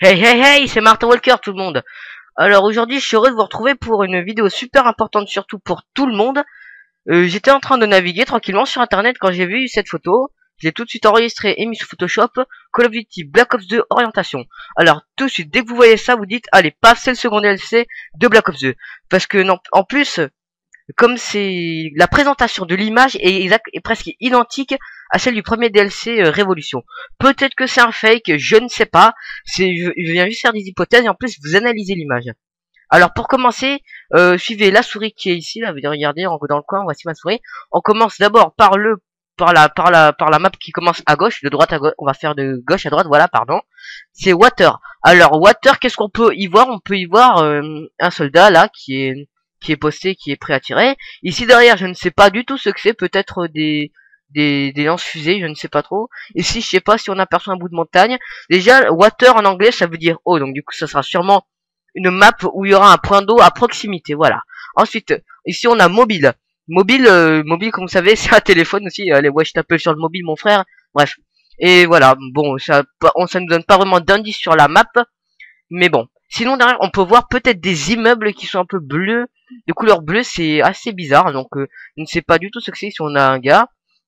Hey hey hey, c'est Martin Walker tout le monde. Alors aujourd'hui je suis heureux de vous retrouver pour une vidéo super importante surtout pour tout le monde. J'étais en train de naviguer tranquillement sur internet quand j'ai vu cette photo. Je l'ai tout de suite enregistrée et mis sous Photoshop. Call of Duty Black Ops 2 orientation. Alors tout de suite dès que vous voyez ça vous dites allez paf c'est le second DLC de Black Ops 2. Parce que non, en plus comme c'est la présentation de l'image est presque identique à celle du premier DLC Révolution. Peut-être que c'est un fake, je ne sais pas. Je viens juste faire des hypothèses et en plus vous analysez l'image. Alors pour commencer, suivez la souris qui est ici, là, regardez dans le coin, voici ma souris. On commence d'abord par la map qui commence à gauche, de droite à gauche, on va faire de gauche à droite, voilà, pardon. C'est Water. Alors Water, qu'est-ce qu'on peut y voir? On peut y voir un soldat là qui est posté, qui est prêt à tirer. Ici derrière, je ne sais pas du tout ce que c'est, peut-être des lance-fusées, je ne sais pas trop. Ici, je sais pas si on aperçoit un bout de montagne. Déjà, water en anglais, ça veut dire eau, donc du coup, ça sera sûrement une map où il y aura un point d'eau à proximité, voilà. Ensuite, ici, on a mobile. Mobile, comme vous savez, c'est un téléphone aussi. Allez, ouais, je t'appelle sur le mobile, mon frère. Bref. Et voilà, bon, ça nous donne pas vraiment d'indice sur la map, mais bon. Sinon, derrière, on peut voir peut-être des immeubles qui sont un peu bleus, de couleur bleue, c'est assez bizarre, donc je ne sais pas du tout ce que c'est si on a un gars.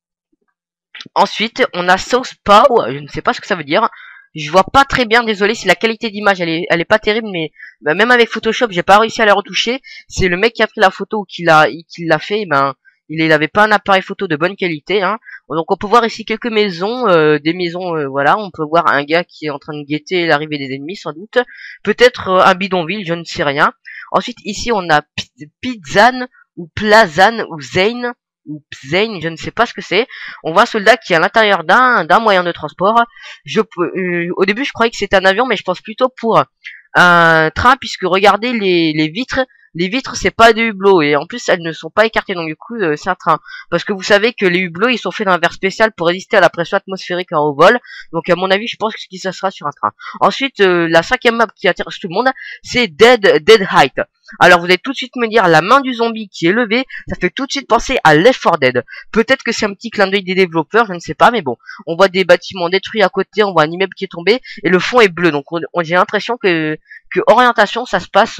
Ensuite, on a Southpaw, je ne sais pas ce que ça veut dire. Je vois pas très bien, désolé si la qualité d'image elle est pas terrible, mais bah, même avec Photoshop, j'ai pas réussi à la retoucher. C'est le mec qui a pris la photo ou qui l'a fait, ben il avait pas un appareil photo de bonne qualité, hein. Donc on peut voir ici quelques maisons, des maisons, voilà. On peut voir un gars qui est en train de guetter l'arrivée des ennemis, sans doute. Peut-être un bidonville, je ne sais rien. Ensuite, ici on a Pizan ou Plazan ou Zane ou Zane, je ne sais pas ce que c'est. On voit un soldat qui est à l'intérieur d'un moyen de transport. Au début, je croyais que c'était un avion, mais je pense plutôt pour un train, puisque regardez les vitres. Les vitres, c'est pas des hublots, et en plus, elles ne sont pas écartées, donc du coup, c'est un train. Parce que vous savez que les hublots, ils sont faits d'un verre spécial pour résister à la pression atmosphérique en haut vol. Donc, à mon avis, je pense que ça sera sur un train. Ensuite, la cinquième map qui intéresse tout le monde, c'est Dead Height. Alors, vous allez tout de suite me dire, la main du zombie qui est levée, ça fait tout de suite penser à Left 4 Dead. Peut-être que c'est un petit clin d'œil des développeurs, je ne sais pas, mais bon. On voit des bâtiments détruits à côté, on voit un immeuble qui est tombé, et le fond est bleu. Donc, j'ai l'impression que orientation, ça se passe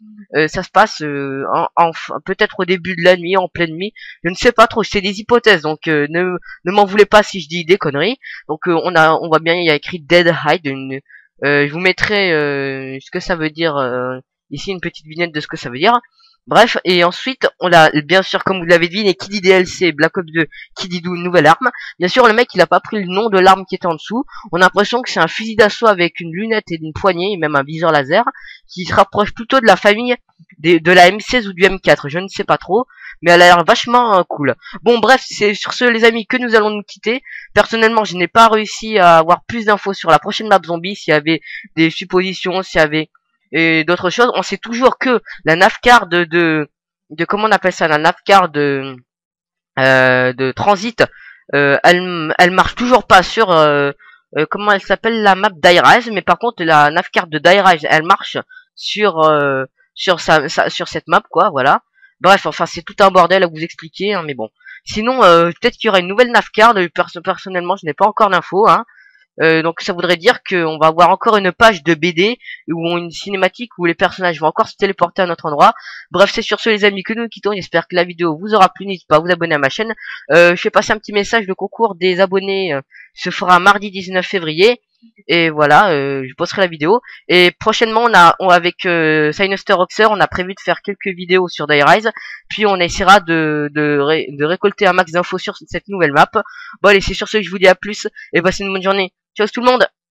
peut-être au début de la nuit, en pleine nuit. Je ne sais pas trop, c'est des hypothèses, donc ne m'en voulez pas si je dis des conneries. Donc, on voit bien, il y a écrit Dead Hide. Je vous mettrai ce que ça veut dire ici, une petite vignette de ce que ça veut dire. Bref, et ensuite, on a, bien sûr, comme vous l'avez dit, qui dit DLC, Black Ops 2, qui dit nouvelle arme. Bien sûr, le mec, il a pas pris le nom de l'arme qui était en dessous. On a l'impression que c'est un fusil d'assaut avec une lunette et une poignée, et même un viseur laser, qui se rapproche plutôt de la famille de la M16 ou du M4, je ne sais pas trop, mais elle a l'air vachement cool. Bon, bref, c'est sur ce, les amis, que nous allons nous quitter. Personnellement, je n'ai pas réussi à avoir plus d'infos sur la prochaine map zombie, s'il y avait des suppositions, s'il y avait et d'autres choses. On sait toujours que la navcard de comment on appelle ça, la navcard de transit, elle marche toujours pas sur comment elle s'appelle, la map d'I-Rise, mais par contre la navcard de d'I-Rise elle marche sur sur cette map, quoi, voilà. Bref, enfin c'est tout un bordel à vous expliquer, hein, mais bon. Sinon peut-être qu'il y aura une nouvelle navcard, personnellement je n'ai pas encore l'info, hein. Donc ça voudrait dire qu'on va avoir encore une page de BD ou une cinématique où les personnages vont encore se téléporter à notre endroit. Bref, c'est sur ce les amis que nous quittons. J'espère que la vidéo vous aura plu. N'hésitez pas à vous abonner à ma chaîne. Je fais passer un petit message. Le concours des abonnés se fera mardi 19 février. Et voilà, je posterai la vidéo. Et prochainement, avec Sinister Roxer, on a prévu de faire quelques vidéos sur Die Rise. Puis on essaiera de récolter un max d'infos sur cette nouvelle map. Bon allez, c'est sur ce que je vous dis à plus. Et passez une bonne journée. Ciao tout le monde!